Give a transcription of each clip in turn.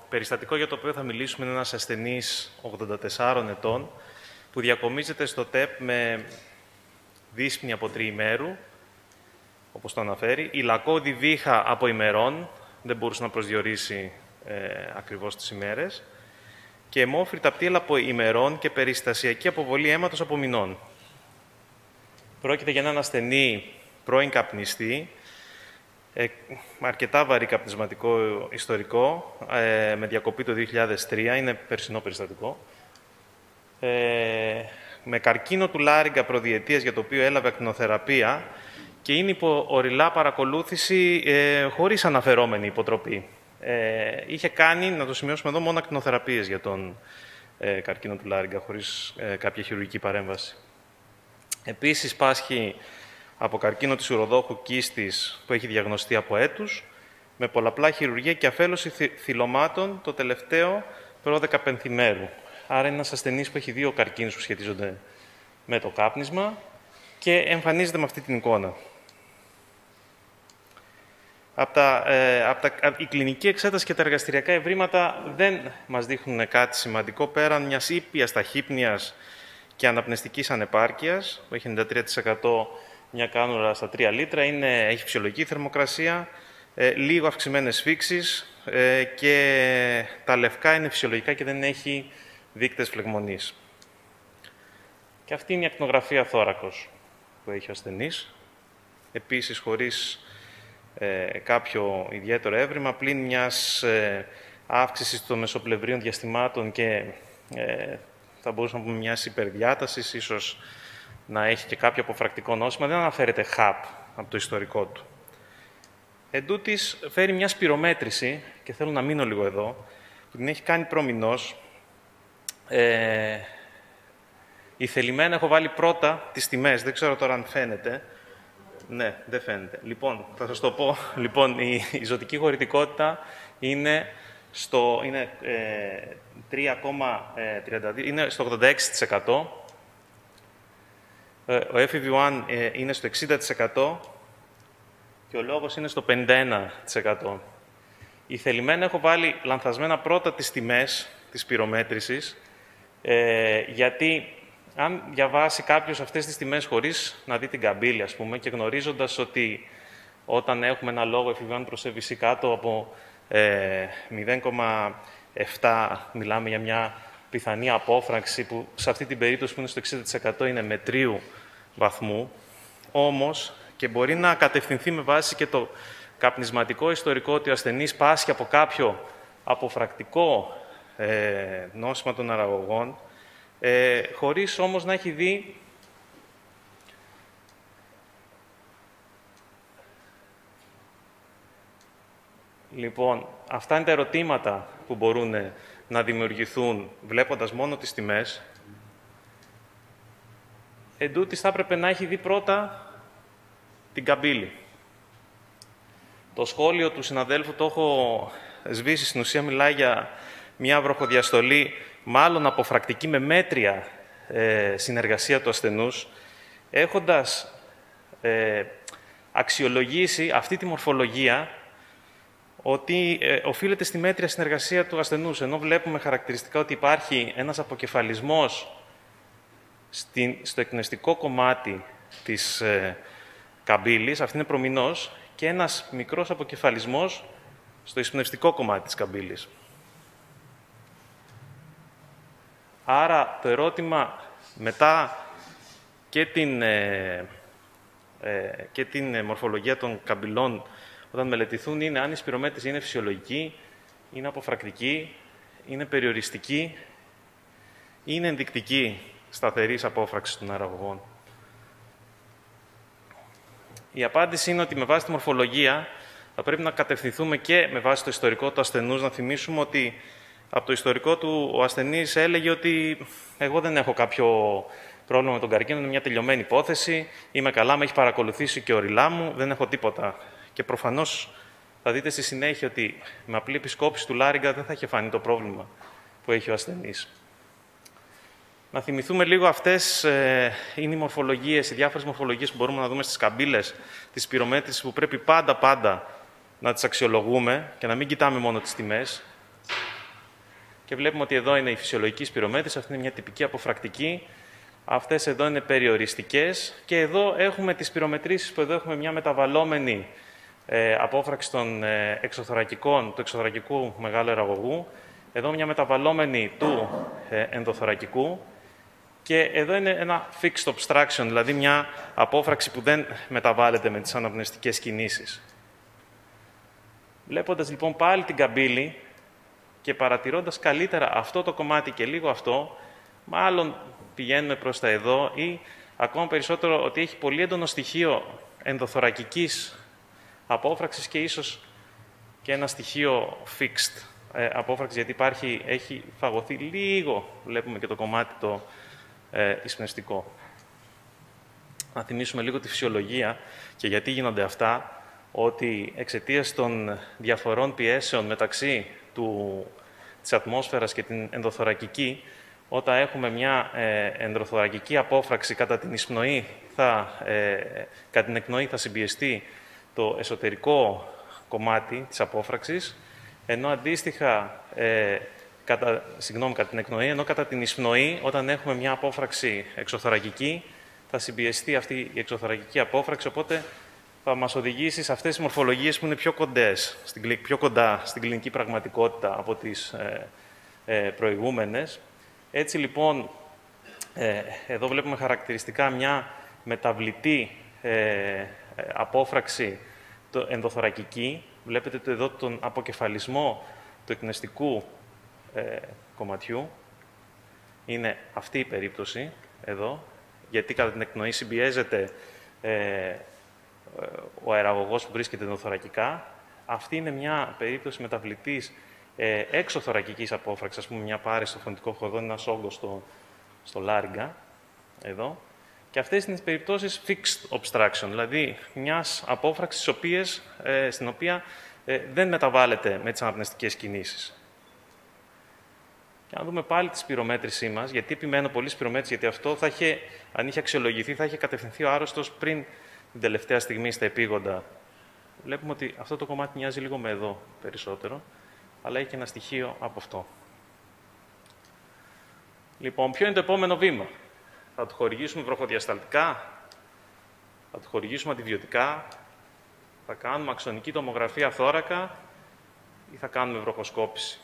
περιστατικό για το οποίο θα μιλήσουμε είναι ένας ασθενής 84 ετών που διακομίζεται στο ΤΕΠ με δύσπνοια από τριημέρου, όπως το αναφέρει, ηλακώδη βήχα από ημερών, δεν μπορούσε να προσδιορίσει ακριβώς τις ημέρες, και αιμόφρυτα πτήλα από ημερών και περιστασιακή αποβολή αίματος από μηνών. Πρόκειται για έναν ασθενή πρώην καπνιστή, αρκετά βαρύ καπνισματικό ιστορικό, με διακοπή το 2003, είναι περσινό περιστατικό, με καρκίνο του λάρυγγα προδιετίας για το οποίο έλαβε ακτινοθεραπεία και είναι υπό οριλά παρακολούθηση χωρίς αναφερόμενη υποτροπή. Είχε κάνει, να το σημειώσουμε εδώ, μόνο ακτινοθεραπείες για τον καρκίνο του λάρυγγα, χωρίς κάποια χειρουργική παρέμβαση. Επίσης πάσχει από καρκίνο της ουροδόχου κίστης που έχει διαγνωστεί από έτους, με πολλαπλά χειρουργία και αφέλωση θυλωμάτων το τελευταίο προ-15 πενθημέρου. Άρα είναι ένας ασθενής που έχει δύο καρκίνους που σχετίζονται με το κάπνισμα και εμφανίζεται με αυτή την εικόνα. Η κλινική εξέταση και τα εργαστηριακά ευρήματα δεν μας δείχνουν κάτι σημαντικό πέραν μιας ήπιας ταχύπνοιας και αναπνευστικής ανεπάρκειας, που έχει 93% μια κάνουλα στα 3 λίτρα, έχει φυσιολογική θερμοκρασία, λίγο αυξημένες φύξεις και τα λευκά είναι φυσιολογικά και δεν έχει δείκτες φλεγμονής. Και αυτή είναι η ακτινογραφία θώρακος που έχει ο ασθενής, επίσης χωρίς κάποιο ιδιαίτερο έβριμα, πλην μιας αύξησης των μεσοπλευρίων διαστημάτων και θα μπορούσαμε να πούμε μιας υπερδιάτασης, ίσως να έχει και κάποιο αποφρακτικό νόσημα. Δεν αναφέρεται ΧΑΠ από το ιστορικό του. Εν τούτης, φέρει μια σπυρομέτρηση, και θέλω να μείνω λίγο εδώ, που την έχει κάνει προμηνώς. Ηθελημένα έχω βάλει πρώτα τις τιμές, δεν ξέρω τώρα αν φαίνεται. Ναι, δεν φαίνεται. Λοιπόν, θα σας το πω. Λοιπόν, η ζωτική χωρητικότητα είναι στο 3,32, είναι στο 86%. Ο FEV1 είναι στο 60% και ο λόγος είναι στο 51%. Ηθελημένα έχω βάλει λανθασμένα πρώτα τις τιμές της πυρομέτρησης, γιατί αν διαβάσει κάποιος αυτές τις τιμές χωρίς να δει την καμπύλη, ας πούμε, και γνωρίζοντας ότι όταν έχουμε ένα λόγο FEV1 προς FVC κάτω από 0,7, μιλάμε για μια πιθανή απόφραξη που σε αυτή την περίπτωση που είναι στο 60% είναι μετρίου βαθμού, όμως και μπορεί να κατευθυνθεί με βάση και το καπνισματικό ιστορικό ότι ο ασθενής πάσχει από κάποιο αποφρακτικό νόσημα των αραγωγών, χωρίς όμως να έχει δει Λοιπόν, αυτά είναι τα ερωτήματα που μπορούν να δημιουργηθούν βλέποντας μόνο τις τιμές. Εν τούτοις θα έπρεπε να έχει δει πρώτα την καμπύλη. Το σχόλιο του συναδέλφου το έχω σβήσει, στην ουσία μιλάει για μια βροχοδιαστολή, μάλλον αποφρακτική με μέτρια συνεργασία του ασθενούς, έχοντας αξιολογήσει αυτή τη μορφολογία ότι οφείλεται στη μέτρια συνεργασία του ασθενούς, ενώ βλέπουμε χαρακτηριστικά ότι υπάρχει ένας αποκεφαλισμός στο εκνευστικό κομμάτι της καμπύλης, αυτή είναι προμηνός, και ένας μικρός αποκεφαλισμός στο εισπνευστικό κομμάτι της καμπύλης. Άρα το ερώτημα μετά και την μορφολογία των καμπυλών όταν μελετηθούν είναι αν η σπυρομέτρηση είναι φυσιολογική, είναι αποφρακτική, είναι περιοριστική ή είναι ενδεικτική σταθερής απόφραξης των αραγωγών. Η απάντηση είναι ότι με βάση τη μορφολογία θα πρέπει να κατευθυνθούμε και με βάση το ιστορικό του ασθενούς, να θυμίσουμε ότι από το ιστορικό του ο ασθενής έλεγε ότι εγώ δεν έχω κάποιο πρόβλημα με τον καρκίνο, είναι μια τελειωμένη υπόθεση, είμαι καλά, με έχει παρακολουθήσει και οριλά μου, δεν έχω τίποτα. Και προφανώς θα δείτε στη συνέχεια ότι με απλή επισκόπηση του λάρυγγα δεν θα είχε φανεί το πρόβλημα που έχει ο ασθενής. Να θυμηθούμε λίγο αυτές είναι οι μορφολογίες, οι διάφορες μορφολογίες που μπορούμε να δούμε στις καμπύλες της πυρομέτρησης που πρέπει πάντα να τις αξιολογούμε και να μην κοιτάμε μόνο τις τιμές. Και βλέπουμε ότι εδώ είναι η φυσιολογική σπυρομέτρηση, αυτή είναι μια τυπική αποφρακτική. Αυτές εδώ είναι περιοριστικές. Και εδώ έχουμε τις σπυρομετρήσεις που εδώ έχουμε μια μεταβαλλόμενη απόφραξη των εξωθωρακικών, του εξωθωρακικού μεγάλου αεραγωγού. Εδώ μια μεταβαλλόμενη του ενδοθωρακικού. Και εδώ είναι ένα fixed obstruction, δηλαδή μια απόφραξη που δεν μεταβάλλεται με τις αναπνευστικές κινήσεις. Βλέποντας λοιπόν πάλι την καμπύλη και παρατηρώντας καλύτερα αυτό το κομμάτι και λίγο αυτό, μάλλον πηγαίνουμε προς τα εδώ ή ακόμα περισσότερο ότι έχει πολύ έντονο στοιχείο ενδοθωρακικής απόφραξης και ίσως και ένα στοιχείο fixed απόφραξη, γιατί έχει φαγωθεί λίγο, βλέπουμε και το κομμάτι το εισπνευστικό. Να θυμίσουμε λίγο τη φυσιολογία και γιατί γίνονται αυτά, ότι εξαιτίας των διαφορών πιέσεων μεταξύ της ατμόσφαιρας και την ενδοθωρακική, όταν έχουμε μια ενδοθωρακική απόφραξη κατά την εισπνοή, κατά την εκπνοή θα συμπιεστεί το εσωτερικό κομμάτι της απόφραξης, ενώ αντίστοιχα κατά την εκπνοή, ενώ κατά την εισπνοή, όταν έχουμε μια απόφραξη εξωθωρακική, θα συμπιεστεί αυτή η εξωθωρακική απόφραξη, οπότε θα μας οδηγήσει σε αυτές τις μορφολογίες που είναι πιο κοντά στην κλινική πραγματικότητα από τις προηγούμενες. Έτσι λοιπόν, εδώ βλέπουμε χαρακτηριστικά μια μεταβλητή απόφραξη ενδοθωρακική. Βλέπετε εδώ τον αποκεφαλισμό του εκπνευστικού κομματιού. Είναι αυτή η περίπτωση εδώ, γιατί κατά την εκπνοή συμπιέζεται ο αεραγωγός που βρίσκεται ενδοθωρακικά. Αυτή είναι μια περίπτωση μεταβλητής εξωθωρακικής απόφραξης, ας πούμε μια πάρη στο φωνητικό χορδό, ένας όγκος στο λάριγκα, εδώ. Και αυτές είναι τις περιπτώσεις fixed obstruction, δηλαδή μιας απόφραξης στην οποία δεν μεταβάλλεται με τις αναπνευστικές κινήσεις. Και να δούμε πάλι τη σπυρομέτρησή μας, γιατί επιμένω πολύ σπυρομέτρηση, γιατί αυτό αν είχε αξιολογηθεί, θα είχε κατευθυνθεί ο άρρωστος πριν την τελευταία στιγμή στα επίγοντα. Βλέπουμε ότι αυτό το κομμάτι μοιάζει λίγο με εδώ περισσότερο, αλλά έχει και ένα στοιχείο από αυτό. Λοιπόν, ποιο είναι το επόμενο βήμα? Θα του χορηγήσουμε βροχοδιασταλτικά, θα του χορηγήσουμε αντιβιωτικά, θα κάνουμε αξονική τομογραφία θώρακα ή θα κάνουμε βροχοσκόπηση?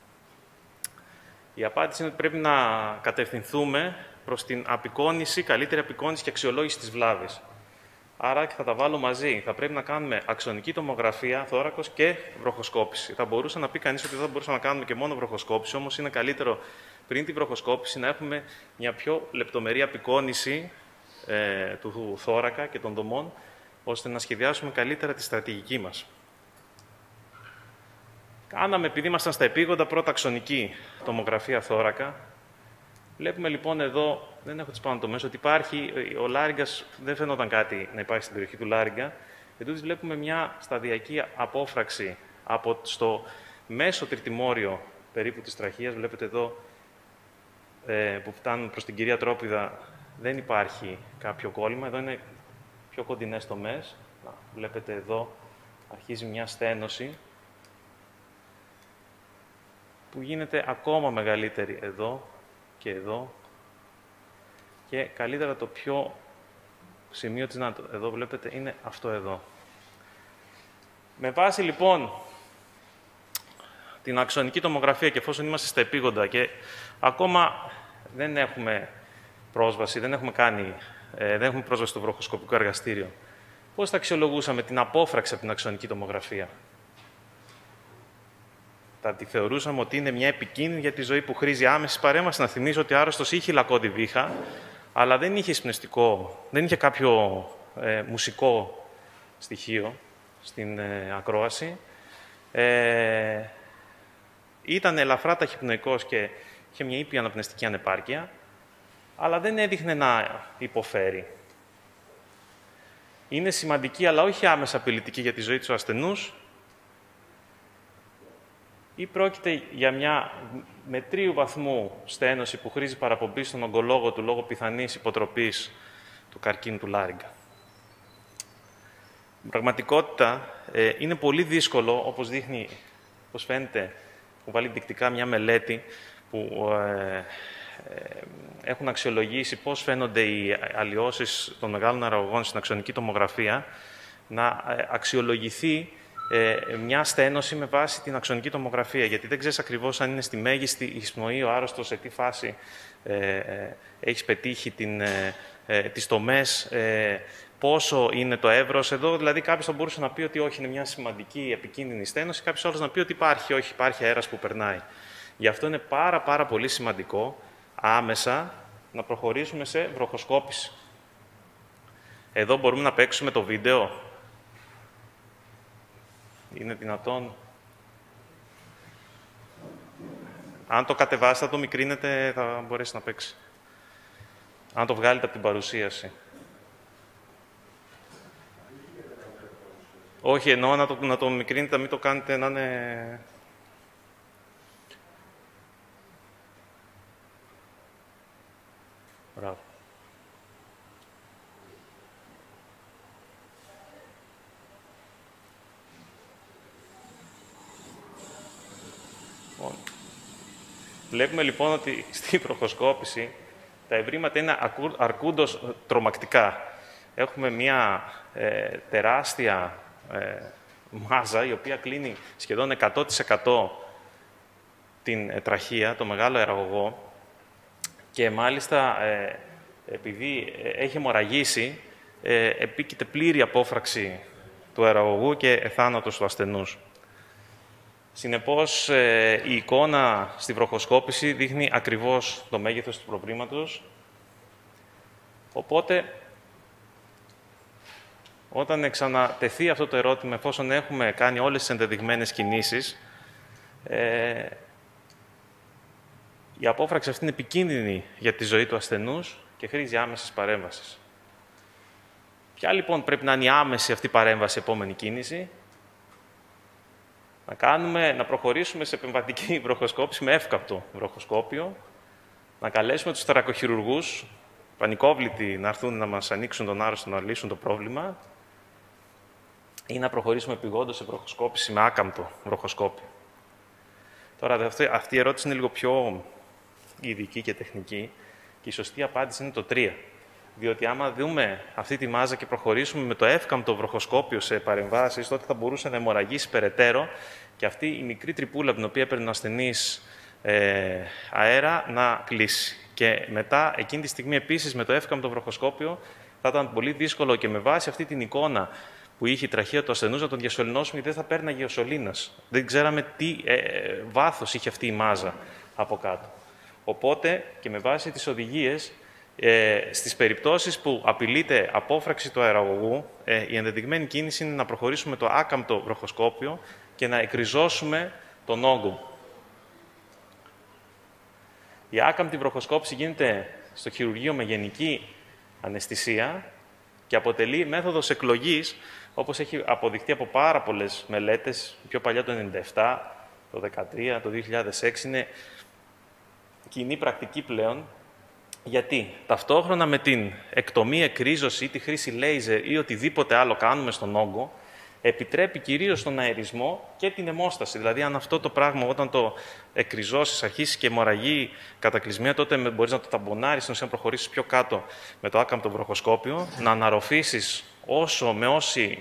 Η απάντηση είναι ότι πρέπει να κατευθυνθούμε προς την απεικόνηση, καλύτερη απεικόνηση και αξιολόγηση της βλάβης. Άρα και θα τα βάλω μαζί. Θα πρέπει να κάνουμε αξονική τομογραφία, θώρακος και βροχοσκόπηση. Θα μπορούσε να πει κανείς ότι δεν μπορούσαμε να κάνουμε και μόνο βροχοσκόπηση, όμως είναι καλύτερο πριν τη βροχοσκόπηση να έχουμε μια πιο λεπτομερή απεικόνηση του θώρακα και των δομών, ώστε να σχεδιάσουμε καλύτερα τη στρατηγική μας. Κάναμε, επειδή ήμασταν στα επίγοντα, πρώτα αξονική τομογραφία θώρακα. Βλέπουμε λοιπόν εδώ, δεν έχω τις πάνω το μέσο, ότι υπάρχει, ο λάριγκας δεν φαινόταν κάτι να υπάρχει στην περιοχή του λάριγκα. Εντούτοις βλέπουμε μια σταδιακή απόφραξη από στο μέσο τριτημόριο περίπου της τραχείας. Βλέπετε εδώ που φτάνουν προς την κυρία Τρόπιδα δεν υπάρχει κάποιο κόλλημα. Εδώ είναι πιο κοντινές τομές. Βλέπετε εδώ αρχίζει μια στένωση που γίνεται ακόμα μεγαλύτερη εδώ και εδώ και καλύτερα το πιο σημείο της ΝΑΤΟ. Εδώ βλέπετε είναι αυτό εδώ. Με βάση λοιπόν την αξονική τομογραφία και εφόσον είμαστε στα επίγοντα και ακόμα δεν έχουμε πρόσβαση, δεν έχουμε πρόσβαση στο βροχοσκοπικό εργαστήριο, πώς θα αξιολογούσαμε την απόφραξη από την αξονική τομογραφία? Θα τη θεωρούσαμε ότι είναι μια επικίνδυνη για τη ζωή που χρήζει άμεση παρέμβαση. Να θυμίζω ότι ο άρρωστος είχε λακκώδη βήχα, αλλά δεν είχε εισπνευστικό, δεν είχε κάποιο μουσικό στοιχείο στην ακρόαση. Ήταν ελαφρά ταχυπνοϊκός και είχε μια ήπια αναπνευστική ανεπάρκεια, αλλά δεν έδειχνε να υποφέρει. Είναι σημαντική, αλλά όχι άμεσα απειλητική για τη ζωή του ασθενούς, ή πρόκειται για μια μετρίου βαθμού στένωση που χρήζει παραπομπή στον ογκολόγο του λόγω πιθανής υποτροπής του καρκίνου του λάριγκα. Στην πραγματικότητα, είναι πολύ δύσκολο, όπως φαίνεται Έχω βάλει ενδεικτικά μια μελέτη που έχουν αξιολογήσει πώς φαίνονται οι αλλοιώσεις των μεγάλων αερογών στην αξονική τομογραφία, να αξιολογηθεί μια στένωση με βάση την αξονική τομογραφία, γιατί δεν ξέρεις ακριβώς αν είναι στη μέγιστη εισπνοή ο άρρωστος, σε τι φάση έχεις πετύχει τις τομές, πόσο είναι το εύρος. Εδώ δηλαδή κάποιος θα μπορούσε να πει ότι όχι, είναι μια σημαντική επικίνδυνη στένωση, κάποιος άλλος να πει ότι όχι, υπάρχει αέρας που περνάει. Γι' αυτό είναι πάρα πολύ σημαντικό άμεσα να προχωρήσουμε σε βροχοσκόπηση. Εδώ μπορούμε να παίξουμε το βίντεο. Είναι δυνατόν? Αν το κατεβάσετε, θα το μικρύνετε, θα μπορέσει να παίξει. Αν το βγάλετε από την παρουσίαση. Όχι, εννοώ να το μικρύνετε, μην το κάνετε να είναι... Μπράβο. Βλέπουμε λοιπόν ότι στη βροχοσκόπηση τα ευρήματα είναι αρκούντος τρομακτικά. Έχουμε μια τεράστια μάζα η οποία κλείνει σχεδόν 100% την τραχεία, το μεγάλο αεραγωγό, και μάλιστα επειδή έχει αιμορραγήσει, επίκειται πλήρη απόφραξη του αεραγωγού και θάνατος του ασθενούς. Συνεπώς, η εικόνα στη βροχοσκόπηση δείχνει ακριβώς το μέγεθος του προβλήματος. Οπότε, όταν εξανατεθεί αυτό το ερώτημα, εφόσον έχουμε κάνει όλες τις ενδεδειγμένες κινήσεις, η απόφραξη αυτή είναι επικίνδυνη για τη ζωή του ασθενούς και χρήζει άμεσης παρέμβασης. Ποια λοιπόν πρέπει να είναι η άμεση αυτή παρέμβαση, επόμενη κίνηση? Να προχωρήσουμε σε επεμβατική βροχοσκόπηση με εύκαπτο βροχοσκόπιο, να καλέσουμε τους θωρακοχειρουργούς, πανικόβλητοι, να έρθουν να μας ανοίξουν τον άρρωστο, να λύσουν το πρόβλημα, ή να προχωρήσουμε επειγόντως σε βροχοσκόπηση με άκαμπτο βροχοσκόπιο. Τώρα, αυτή η ερώτηση είναι λίγο πιο ειδική και τεχνική και η σωστή απάντηση είναι το 3. Διότι άμα δούμε αυτή τη μάζα και προχωρήσουμε με το εύκαμπτο βροχοσκόπιο σε παρεμβάσεις, τότε θα μπορούσε να αιμορραγήσει περαιτέρω και αυτή η μικρή τρυπούλα από την οποία παίρνει ο ασθενής αέρα να κλείσει. Και μετά, εκείνη τη στιγμή επίσης με το εύκαμπτο βροχοσκόπιο, θα ήταν πολύ δύσκολο και με βάση αυτή την εικόνα που είχε η τραχεία του ασθενούς να τον διασωληνώσουμε, γιατί δεν θα πέρναγε ο σωλήνας. Δεν ξέραμε τι βάθος είχε αυτή η μάζα από κάτω. Οπότε, και με βάση τις οδηγίες, στις περιπτώσεις που απειλείται απόφραξη του αεραγωγού, η ενδεδειγμένη κίνηση είναι να προχωρήσουμε το άκαμπτο βροχοσκόπιο και να εκριζώσουμε τον όγκο. Η άκαμπτη βροχοσκόπηση γίνεται στο χειρουργείο με γενική αναισθησία και αποτελεί μέθοδος εκλογής, όπως έχει αποδειχτεί από πάρα πολλές μελέτες, πιο παλιά το 1997, το 2013, το 2006, είναι κοινή πρακτική πλέον. Γιατί ταυτόχρονα με την εκτομή, εκρίζωση ή τη χρήση λέιζερ ή οτιδήποτε άλλο κάνουμε στον όγκο, επιτρέπει κυρίως τον αερισμό και την αιμόσταση. Δηλαδή, αν αυτό το πράγμα όταν το εκριζώσεις αρχίσει και αιμορραγεί κατακλυσμία, τότε μπορείς να το ταμπονάρεις, να προχωρήσεις πιο κάτω με το άκαμπτο βροχοσκόπιο, να αναρροφήσεις με όση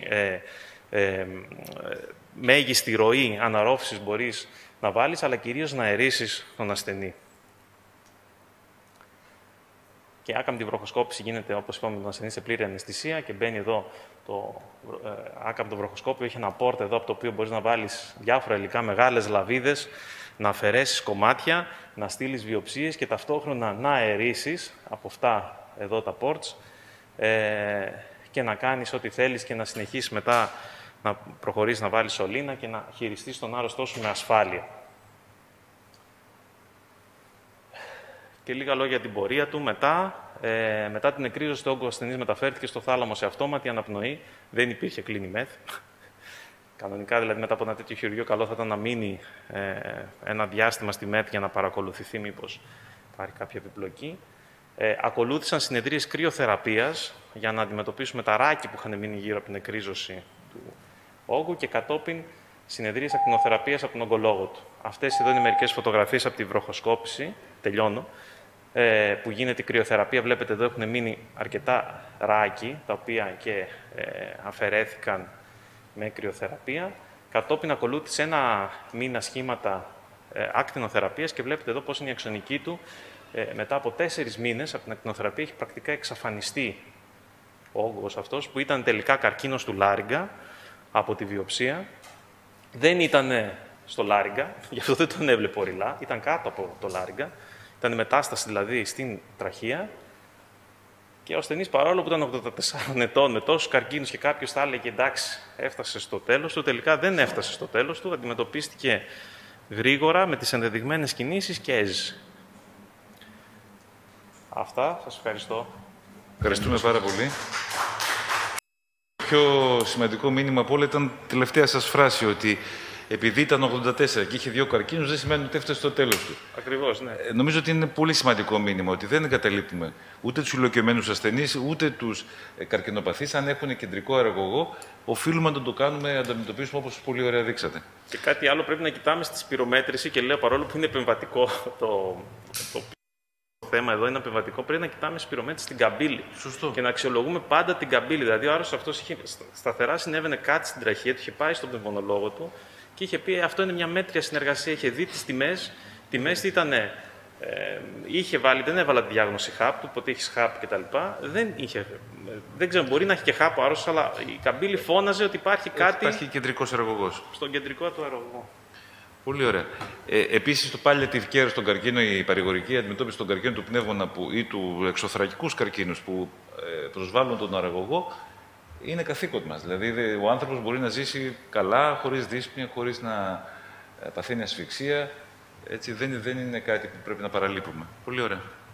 μέγιστη ροή αναρρόφησης μπορείς να βάλεις, αλλά κυρίως να αερίσεις τον ασθενή. Και η άκαμπτη βροχοσκόπηση γίνεται, όπως είπαμε, τον ασθενή σε πλήρη αναισθησία και μπαίνει εδώ το άκαμπτο βροχοσκόπιο. Έχει ένα πόρτα εδώ από το οποίο μπορείς να βάλεις διάφορα υλικά, μεγάλες λαβίδες, να αφαιρέσεις κομμάτια, να στείλεις βιοψίες και ταυτόχρονα να αερίσεις από αυτά εδώ τα ports και να κάνεις ό,τι θέλεις και να συνεχίσεις μετά να προχωρήσεις να βάλεις σωλήνα και να χειριστείς τον άρρωστό σου με ασφάλεια. Και λίγα λόγια για την πορεία του. Μετά την εκρίζωση του όγκου, ο ασθενής μεταφέρθηκε στο θάλαμο σε αυτόματη αναπνοή. Δεν υπήρχε κλίνη μεθ. Κανονικά, δηλαδή, μετά από ένα τέτοιο χειρουργείο, καλό θα ήταν να μείνει ένα διάστημα στη ΜΕΘ για να παρακολουθηθεί μήπως υπάρχει κάποια επιπλοκή. Ακολούθησαν συνεδρίες κρυοθεραπείας για να αντιμετωπίσουμε τα ράκη που είχαν μείνει γύρω από την εκρίζωση του όγκου και κατόπιν συνεδρίες ακτινοθεραπείας από τον ογκολόγο του. Αυτές εδώ είναι μερικές φωτογραφίες από τη βροχοσκόπηση, τελειώνω, που γίνεται η κρυοθεραπεία. Βλέπετε εδώ έχουν μείνει αρκετά ράκι, τα οποία και αφαιρέθηκαν με κρυοθεραπεία. Κατόπιν ακολούθησε ένα μήνα σχήματα ακτινοθεραπείας και βλέπετε εδώ πώς είναι η αξονική του. Μετά από 4 μήνες από την ακτινοθεραπεία έχει πρακτικά εξαφανιστεί ο όγκος αυτός, που ήταν τελικά καρκίνος του λάριγκα από τη βιοψία. Δεν ήταν στο λάριγκα, γι' αυτό δεν τον έβλεπε ορειλά, ήταν κάτω από το λάριγκα. Ήταν μετάσταση δηλαδή στην τραχεία. Και ο ασθενής, παρόλο που ήταν 84 ετών, με τόσους καρκίνους και κάποιος θα έλεγε εντάξει, έφτασε στο τέλος του, τελικά δεν έφτασε στο τέλος του, αντιμετωπίστηκε γρήγορα με τις ενδεδειγμένες κινήσεις και έζησε. Αυτά, σας ευχαριστώ. Ευχαριστούμε πάρα πολύ. Το πιο σημαντικό μήνυμα από όλα ήταν η τελευταία σας φράση, ότι επειδή ήταν 84 και είχε 2 καρκίνους, δεν σημαίνει ότι έφτασε στο τέλος του. Ακριβώς, ναι. Νομίζω ότι είναι πολύ σημαντικό μήνυμα, ότι δεν εγκαταλείπουμε ούτε τους ηλικιωμένους ασθενείς, ούτε τους καρκινοπαθείς. Αν έχουν κεντρικό αερογωγό, οφείλουμε να το κάνουμε, να το αντιμετωπίσουμε όπως πολύ ωραία δείξατε. Και κάτι άλλο πρέπει να κοιτάμε στη σπυρομέτρηση, και λέω παρόλο που είναι επεμβατικό το θέμα εδώ, είναι επεμβατικό, πρέπει να κοιτάμε σπυρομέτρηση στην καμπύλη. Σωστό. Και να αξιολογούμε πάντα την καμπύλη. Δηλαδή, ο άρρωστος αυτός είχε σταθερά συνέβαινε κάτι στην τραχεία του, είχε πάει στον πνευμονολόγο του και είχε πει: αυτό είναι μια μέτρια συνεργασία. Είχε δει τις τιμές. Τιμές ήταν. Είχε βάλει, δεν έβαλα τη διάγνωση ΧΑΠ του, ποτέ έχει ΧΑΠ κτλ. Δεν ξέρω, μπορεί να έχει και ΧΑΠ ο άρρωστος, αλλά η καμπύλη φώναζε ότι υπάρχει κάτι. Υπάρχει κεντρικός αερογωγός. Στον κεντρικό του αερογωγό. Πολύ ωραία. Επίσης, το palliative care στον καρκίνο, η παρηγορική αντιμετώπιση των καρκίνων του πνεύμονα ή του εξωθρακικούς καρκίνους που προσβάλλουν τον αερογωγό, είναι καθήκον μας. Δηλαδή, ο άνθρωπος μπορεί να ζήσει καλά, χωρίς δύσπνοια, χωρίς να παθαίνει ασφυξία. Έτσι, δεν είναι κάτι που πρέπει να παραλείπουμε. Πολύ ωραία.